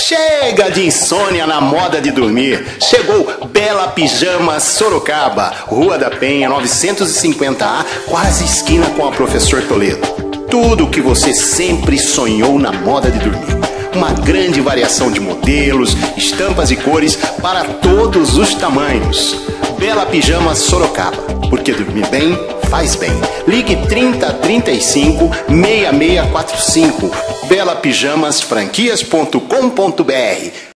Chega de insônia na moda de dormir. Chegou Bela Pijamas Sorocaba, Rua da Penha, 950A, quase esquina com a Professor Toledo. Tudo o que você sempre sonhou na moda de dormir. Uma grande variação de modelos, estampas e cores para todos os tamanhos. Bela Pijamas Sorocaba, porque dormir bem faz bem. Ligue 3035 6645. Bela Pijamas Franquias.com.br.